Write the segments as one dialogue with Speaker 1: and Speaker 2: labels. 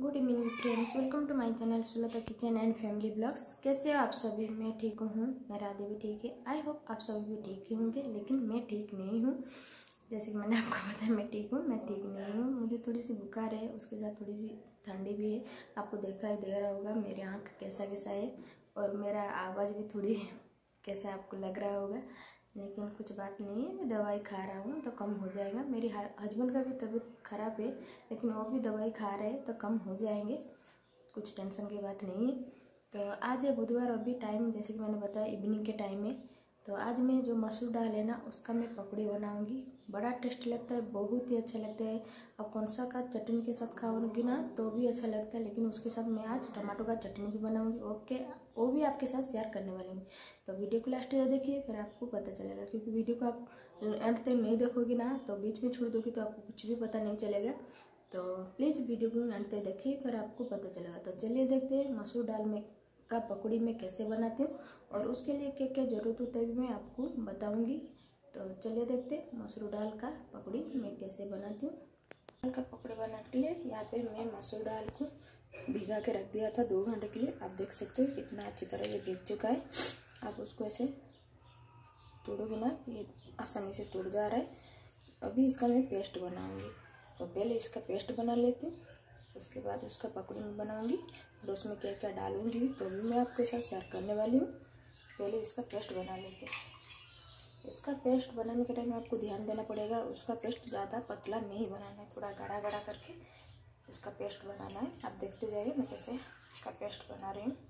Speaker 1: Good evening friends, welcome to my channel Sulta kitchen and family blogs. कैसे हो आप सभी? मैं ठीक हूँ, मेरा आदि भी ठीक है। आई होप आप सभी भी ठीक ही होंगे, लेकिन मैं ठीक नहीं हूँ। जैसे कि मैंने आपको बताया मैं ठीक हूँ, मैं ठीक नहीं हूँ। मुझे थोड़ी सी बुखार है, उसके साथ थोड़ी सी ठंडी भी है। आपको देखा ही दे रहा होगा मेरी आँख कैसा कैसा है, और मेरा आवाज़ भी थोड़ी कैसा आपको लग रहा होगा, लेकिन कुछ बात नहीं है। मैं दवाई खा रहा हूँ तो कम हो जाएगा। मेरे हस्बैंड का भी तबीयत ख़राब है, लेकिन वो भी दवाई खा रहे हैं तो कम हो जाएंगे। कुछ टेंशन की बात नहीं है। तो आज है बुधवार, अभी टाइम जैसे कि मैंने बताया इवनिंग के टाइम में। तो आज मैं जो मसूर दाल है ना, उसका मैं पकौड़ी बनाऊंगी। बड़ा टेस्ट लगता है, बहुत ही अच्छा लगता है। अब कौन सा का चटनी के साथ खाओगी ना तो भी अच्छा लगता है, लेकिन उसके साथ मैं आज टमाटो का चटनी भी बनाऊंगी। ओके, वो भी आपके साथ शेयर करने वाली हूँ। तो वीडियो को लास्ट तक देखिए, फिर आपको पता चलेगा। क्योंकि वीडियो को आप एंड तक नहीं देखोगे ना तो बीच में छोड़ दोगे तो आपको कुछ भी पता नहीं चलेगा। तो प्लीज़ वीडियो को एंड तक देखिए, फिर आपको पता चलेगा। तो चलिए देखते हैं मसूर दाल में का पकौड़ी मैं कैसे बनाती हूँ, और उसके लिए क्या क्या ज़रूरत होता है भी मैं आपको बताऊँगी। तो चलिए देखते हैं मसूर दाल का पकौड़ी मैं कैसे बनाती हूँ। दाल का पकौड़ी बनाने के लिए यहाँ पे मैं मसूर दाल को भिगा के रख दिया था 2 घंटे के लिए। आप देख सकते हो कितना अच्छी तरह ये भीग चुका है। आप उसको ऐसे तोड़ोगे ना, ये आसानी से टूट जा रहा है। अभी इसका मैं पेस्ट बनाऊंगी। तो पहले इसका पेस्ट बना लेती हूँ, उसके बाद उसका पकौड़ी में बनाऊंगी, और उसमें क्या क्या डालूंगी तो भी मैं आपके साथ शेयर करने वाली हूँ। पहले इसका पेस्ट बना लेते हैं। इसका पेस्ट बनाने के टाइम आपको ध्यान देना पड़ेगा, उसका पेस्ट ज़्यादा पतला नहीं बनाना है, थोड़ा गाढ़ा गाढ़ा करके उसका पेस्ट बनाना है। आप देखते जाइए मैं कैसे इसका पेस्ट बना रही हूँ।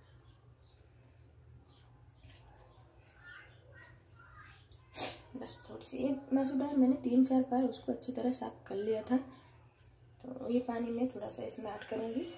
Speaker 1: बस थोड़ी सी ये मसूर दाल मैंने 3-4 बार उसको अच्छी तरह साफ कर लिया था। तो ये पानी में थोड़ा सा इसमें ऐड करूँगी।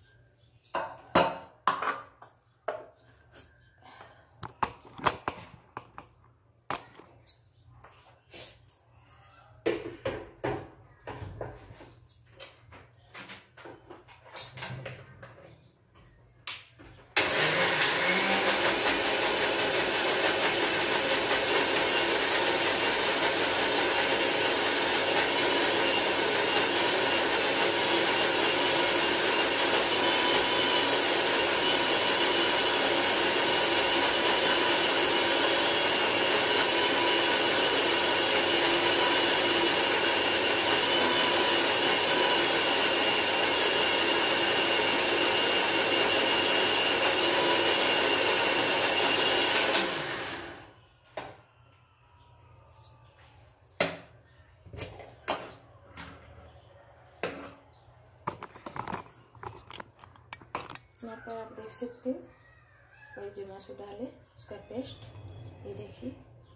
Speaker 1: यहाँ पर आप देख सकते हो और जो मसूर दाल है उसका पेस्ट, ये देखिए।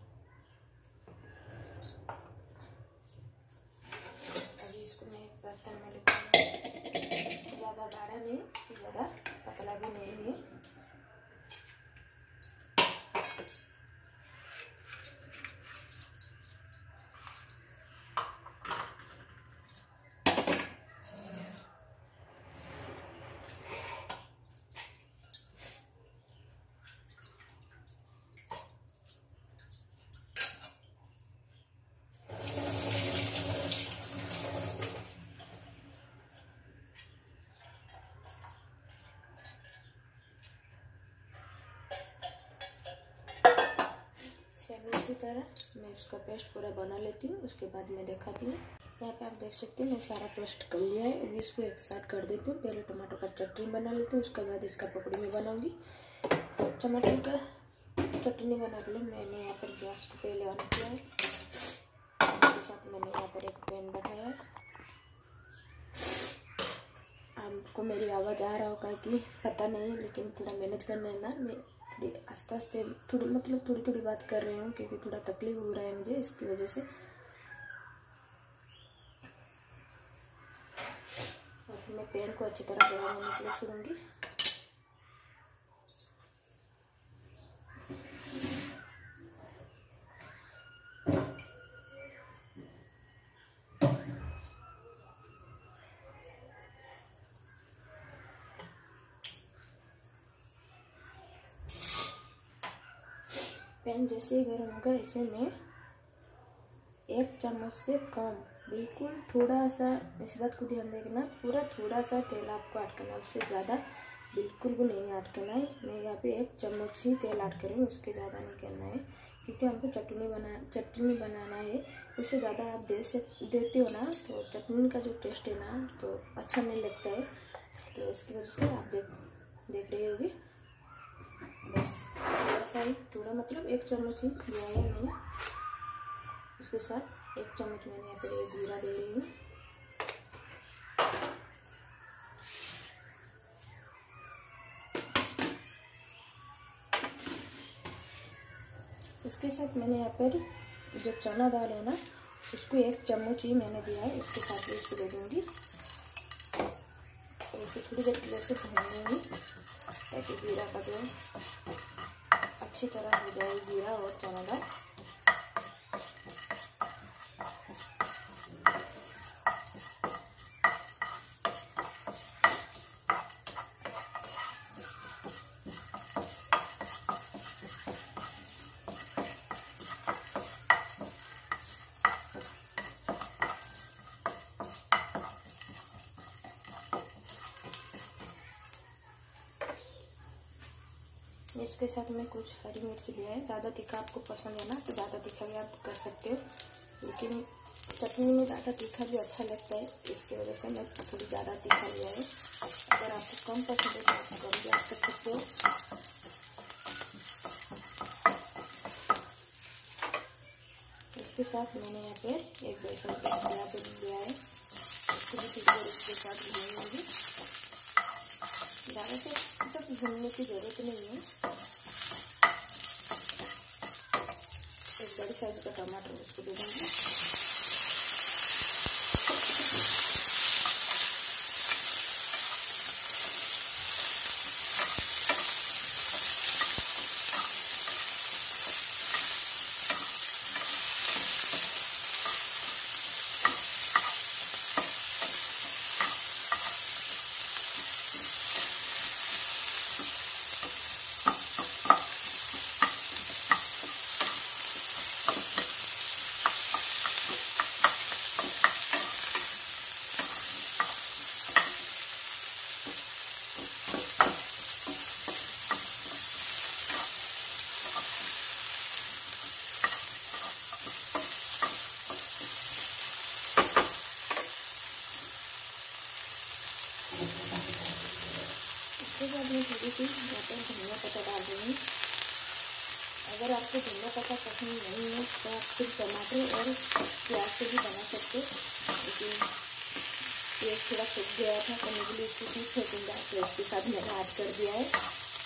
Speaker 1: अभी इसको मैं एक बर्तन में लेती हूँ। ज़्यादा गाढ़ा नहीं, ज़्यादा पतला भी नहीं है। इसी तरह मैं उसका पेस्ट पूरा बना लेती हूँ, उसके बाद मैं दिखाती हूँ। यहाँ पे आप देख सकते हैं मैं सारा पेस्ट कर लिया है। अभी इसको एक साइड कर देती हूँ। पहले टमाटर का चटनी बना लेती हूँ, उसके बाद इसका पकौड़ी में बनाऊंगी। टमाटर का चटनी बनाने के लिए मैंने यहाँ पर गैस को पहले ऑन किया है, उसके साथ मैंने यहाँ पर एक पैन बैठाया है। आपको मेरी आवाज़ आ रहा होगा कि पता नहीं, लेकिन थोड़ा मैनेज करना है ना, मैं थोड़ी आस्ते आस्ते थोड़ी थोड़ी बात कर रही हूँ, क्योंकि थोड़ा तकलीफ हो रहा है मुझे, इसकी वजह से। और मैं पैन को अच्छी तरह गर्म होने के लिए छोड़ूंगी। पैन जैसे ही गर्म होगा, इसमें मैं 1 चम्मच से कम बिल्कुल थोड़ा सा इस बात को ध्यान देना, पूरा थोड़ा सा तेल आपको ऐड करना है, उससे ज़्यादा बिल्कुल भी नहीं ऐड करना है। मैं यहाँ पे 1 चम्मच ही तेल ऐड कर रही हूँ, उसके ज़्यादा नहीं करना है, क्योंकि हमको चटनी बनाना है। उससे ज़्यादा आप देते हो ना तो चटनी का जो टेस्ट है ना तो अच्छा नहीं लगता है। तो इसकी वजह से आप देख रही होगी, बस थोड़ा सा ही, थोड़ा मतलब 1 चम्मच ही दिया है मैंने। उसके साथ 1 चम्मच मैंने यहाँ पे जीरा दे रही हूँ। इसके साथ मैंने यहाँ पर जो चना दाल है ना उसको 1 चम्मच ही मैंने दिया है, उसके साथ भी इसको दे दूँगी और इसको थोड़ी देर के लिए से भून लूँगी ताकि जीरा का जो अच्छी तरह हो जाए, जीरा और चना दाल। इसके साथ में कुछ हरी मिर्च लिया है। ज़्यादा तीखा आपको पसंद है ना तो ज़्यादा तीखा भी आप कर सकते हो, लेकिन चटनी में ज़्यादा तीखा भी अच्छा लगता है, इसकी वजह से मैं थोड़ी ज़्यादा तीखा लिया है। अगर आपको कम पसंद है तो आप कम भी ऐड कर सकते हो। इसके साथ मैंने यहाँ पे 1 बेसन का यहाँ पे लिया है, उसको भी थोड़ी देर इसके साथ भूनेंगे। ज़्यादा से भूनने की ज़रूरत नहीं है। 1 बड़ी साइज का टमाटर उसको दे देंगे। इसके बाद मैं थोड़ी सी यहाँ पर धनिया पत्ता डाल दूँगी। अगर आपको धनिया पत्ता पसंद नहीं है तो आप सिर्फ टमाटर और प्याज से भी बना सकते हो, लेकिन ये थोड़ा सूख गया था तो मुझे इसको भी फेंकूँगा, तो इसके साथ मैंने ऐड कर दिया है।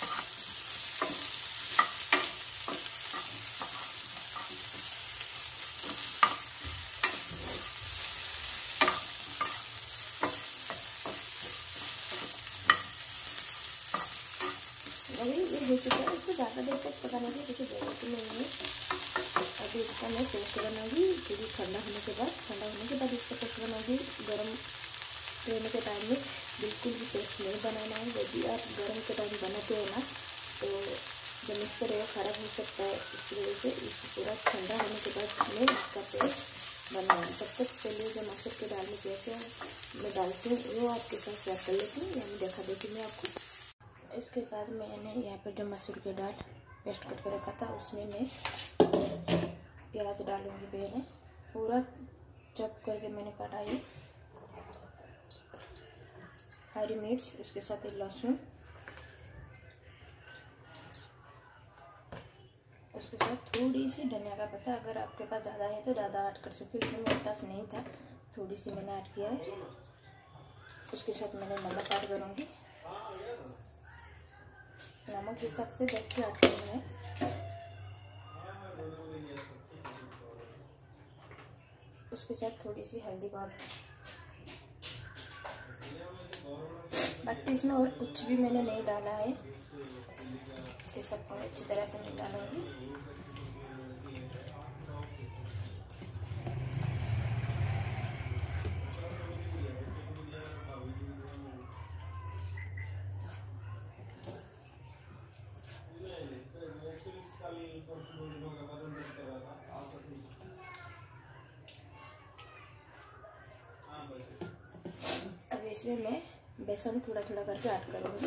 Speaker 1: अभी ये हो चुका है, इसको ज़्यादा देर तक पकाने की कुछ ज़रूरत नहीं है। अभी इसका मैं पेस्ट बनाऊँगी, थोड़ी ठंडा होने के बाद इसका पेस्ट बनाऊँगी। गर्म रहने के टाइम में बिल्कुल भी पेस्ट नहीं बनाना है। यदि आप गर्म के टाइम बनाते हो ना तो जो मिक्सर है ख़राब हो सकता है, इसकी वजह से इसको पूरा ठंडा होने के बाद मैं इसका पेस्ट बनाऊँगी। तब तक चलिए जो मसूर की दाल में क्या मैं डालती हूँ वो आपके साथ शेयर कर लेती हूँ, यानी देखा देती मैं आपको। इसके बाद मैंने यहाँ पे जो मसूर की दाल पेस्ट करके रखा था उसमें मैं प्याज डालूँगी। पहले पूरा चॉप करके मैंने काटा है, हरी मिर्च, उसके साथ लहसुन, उसके साथ थोड़ी सी धनिया का पत्ता। अगर आपके पास ज़्यादा है तो ज़्यादा ऐड कर सकते हो, लेकिन मेरे पास नहीं था, थोड़ी सी मैंने ऐड किया है। उसके साथ मैंने नमक ऐड करूँगी, नमक हिसाब से देख के ऐड करना है। उसके साथ थोड़ी सी हल्दी पाउडर, बाकी इसमें और कुछ भी मैंने नहीं डाला है। ये सबको अच्छी तरह से मिला लूँगी। इसमें मैं बेसन थोड़ा थोड़ा करके ऐड करूँगी।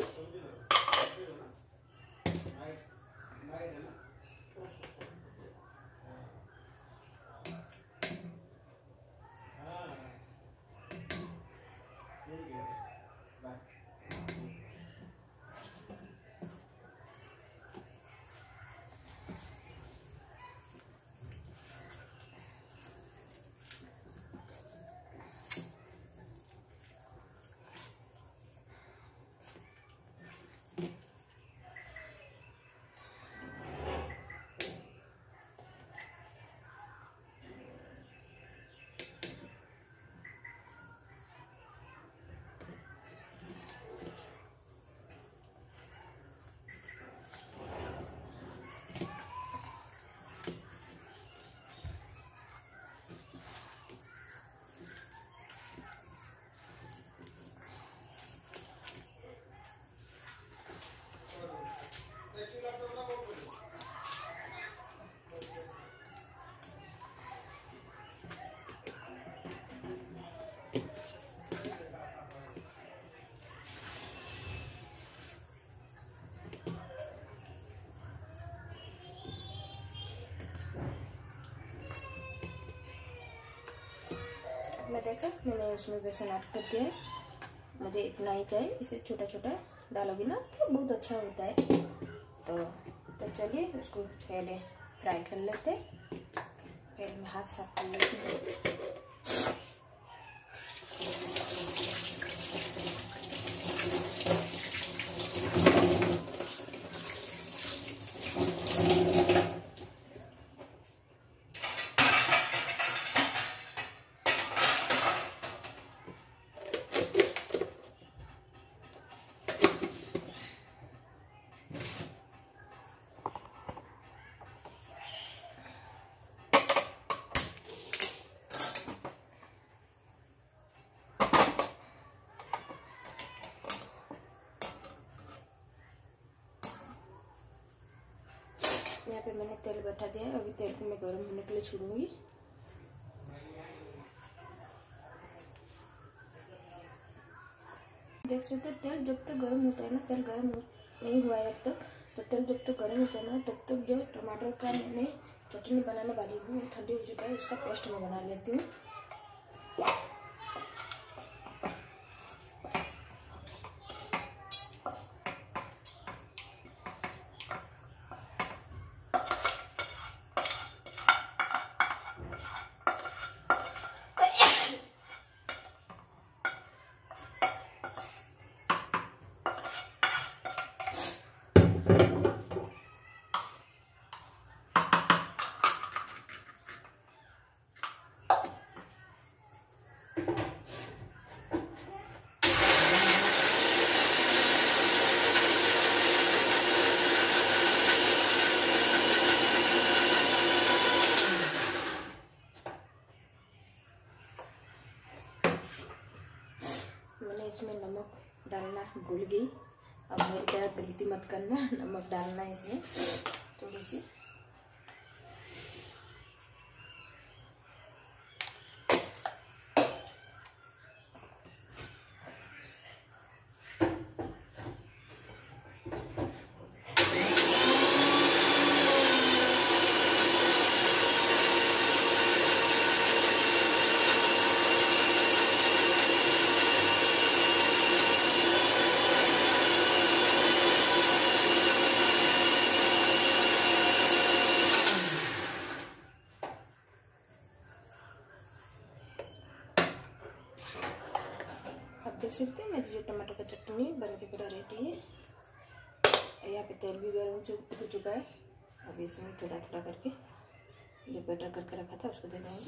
Speaker 1: मैं देखा मैंने उसमें बेसन ऐड कर दिया है। मुझे इतना ही चाहिए, इसे छोटा छोटा डालोगी ना तो बहुत अच्छा होता है। तो चलिए उसको पहले फ्राई कर लेते हैं। पहले मैं हाथ साफ कर लेती हूँ। यहाँ पे मैंने तेल बैठा दिया है। अभी तेल को मैं गर्म होने के लिए छोड़ूंगी। देख सकते हैं तेल जब तक गर्म होता है ना, तेल गर्म नहीं हुआ है अब तक, तो तेल जब तक गर्म होता है ना तब तक जो टमाटर का मैंने चटनी बनाने वाली हूँ वो ठंडी हो चुका है। उसका पेस्ट मैं बना लेती हूँ। मैंने इसमें नमक डालना भूल गई। अब मेरी तरह गलती मत करना, नमक डालना है इसमें थोड़ी सी। देख सकते हैं मेरी जो टमाटर का चटनी बन के पूरा रेडी है। यहाँ पे तेल भी गर्म हो चुका है। अभी इसमें थोड़ा थोड़ा करके जो बैटर करके रखा था उसको दे दूँगी।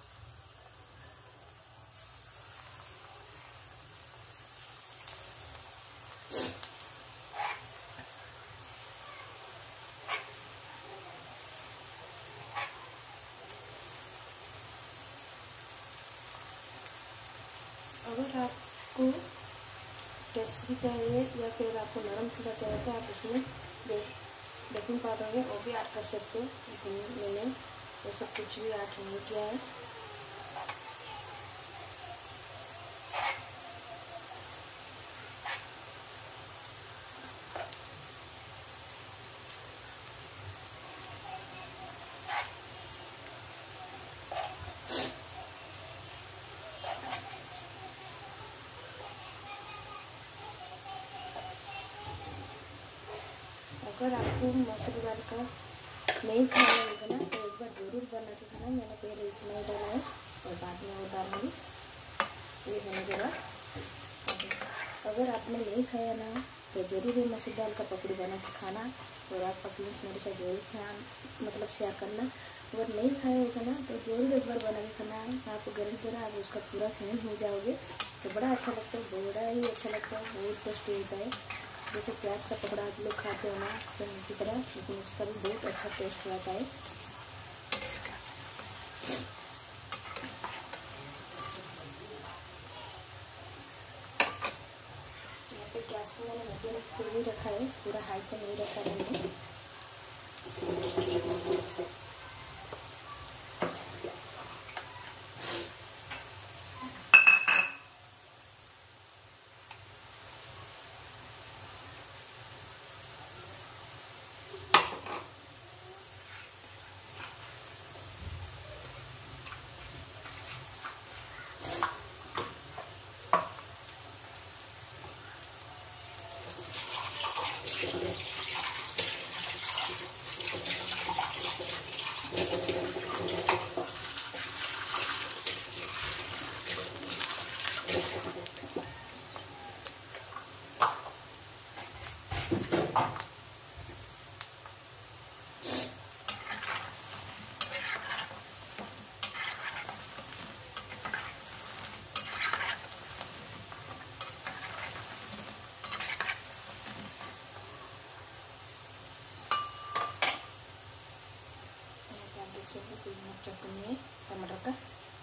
Speaker 1: अगर आपको टेस्टी चाहिए या फिर आपको नरम थोड़ा चाहिए तो आप उसमें बेकिंग पाउडर है वो भी ऐड कर सकते हो, लेकिन मैंने वो सब कुछ भी ऐड नहीं किया है। अगर आपको मसूर दाल का नहीं खाना होगा ना तो एक बार ज़रूर बना के खाना। मैंने पहले इतना ही डाला है और बाद में वो डालूंगी। ये होने के बाद अगर आपने नहीं खाया ना तो ज़रूर ये मसूर दाल का पकौड़ी बना के खाना और आपका फीलिंग्स मेरे साथ जरूर शेयर करना। अगर नहीं खाया होगा ना तो ज़रूर एक बार बना के खाना। आपको गारंटी है आप उसका पूरा फैन हो जाओगे। तो बड़ा अच्छा लगता है, बड़ा ही अच्छा लगता है, बहुत टेस्टी होता है। जैसे प्याज का पकौड़ा आप लोग खाते हो ना सेम इसी तरह, लेकिन उसका भी बहुत अच्छा टेस्ट आता है। यहाँ पे गैस को मैंने मध्यम फुल ही रखा है, पूरा हाई पे नहीं रखा मैंने। चटनी है टमाटर का।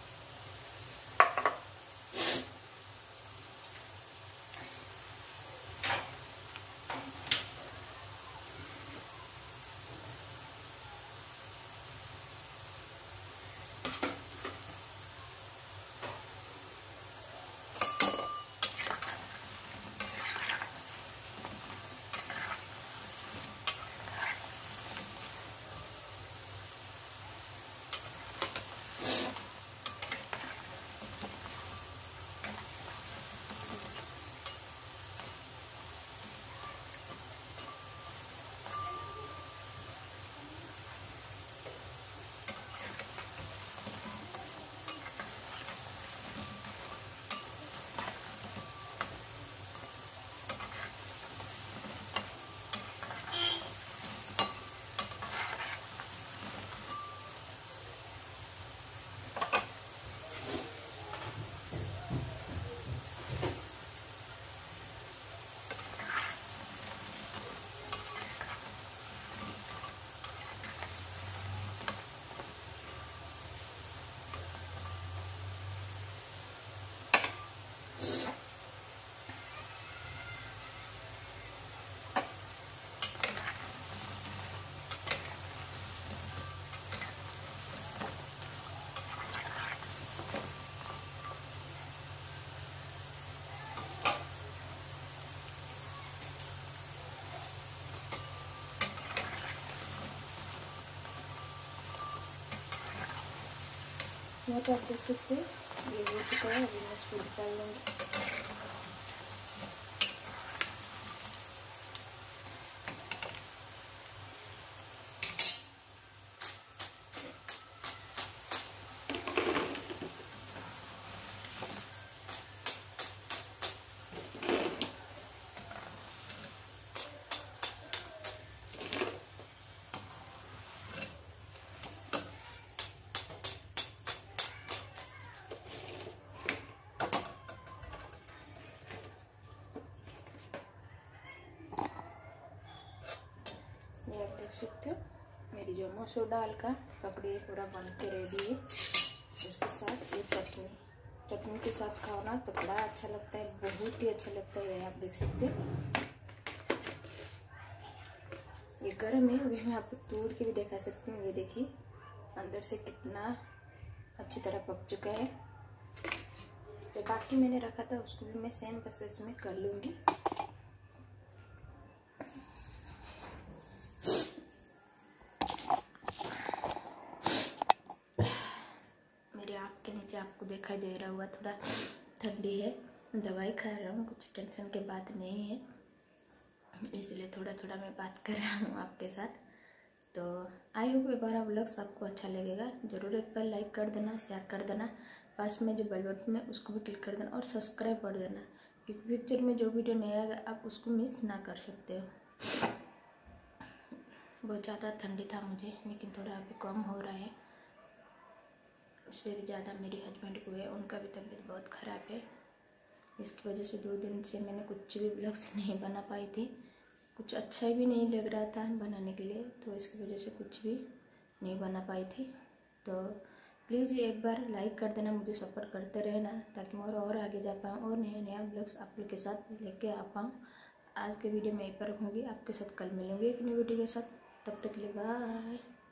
Speaker 1: यहाँ पे आप देख सकते हैं ये हो चुका है। अभी मैं इसको निकाल लूँगी। ये आप देख सकते हो मेरी जो मसूर दाल का पकौड़ी पूरा बन के रेडी है। उसके साथ ये चटनी के साथ खाओ ना तो बड़ा अच्छा लगता है, बहुत ही अच्छा लगता है। ये आप देख सकते हो ये गर्म है। अभी मैं आपको तोड़ के भी दिखा सकती हूँ। ये देखिए अंदर से कितना अच्छी तरह पक चुका है। जो बाकी मैंने रखा था उसको भी मैं सेम प्रोसेस में कर लूँगी। आपको दिखाई दे रहा होगा थोड़ा ठंडी है, दवाई खा रहा हूँ, कुछ टेंशन की बात नहीं है। इसलिए थोड़ा थोड़ा मैं बात कर रहा हूँ आपके साथ। तो आई होप ये बार व्लॉग्स आपको अच्छा लगेगा। ज़रूर एक बार लाइक कर देना, शेयर कर देना, पास में जो बेल बटन है उसको भी क्लिक कर देना और सब्सक्राइब कर देना, क्योंकि फ्यूचर में जो वीडियो नहीं आएगा आप उसको मिस ना कर सकते हो। बहुत ज़्यादा ठंडी था मुझे, लेकिन थोड़ा अभी कम हो रहा है। उससे भी ज़्यादा मेरे हस्बैंड को है, उनका भी तबीयत बहुत ख़राब है। इसकी वजह से 2 दिन से मैंने कुछ भी व्लॉग्स नहीं बना पाई थी। कुछ अच्छा भी नहीं लग रहा था बनाने के लिए, तो इसकी वजह से कुछ भी नहीं बना पाई थी। तो प्लीज़ एक बार लाइक कर देना, मुझे सपोर्ट करते रहना, ताकि मैं और आगे जा पाऊँ और नया व्लॉग्स आप लोग के साथ लेके आ पाऊँ। आज के वीडियो में यहीं पर रखूँगी, आपके साथ कल मिलूँगी एक नई वीडियो के साथ। तब तक के लिए बाय।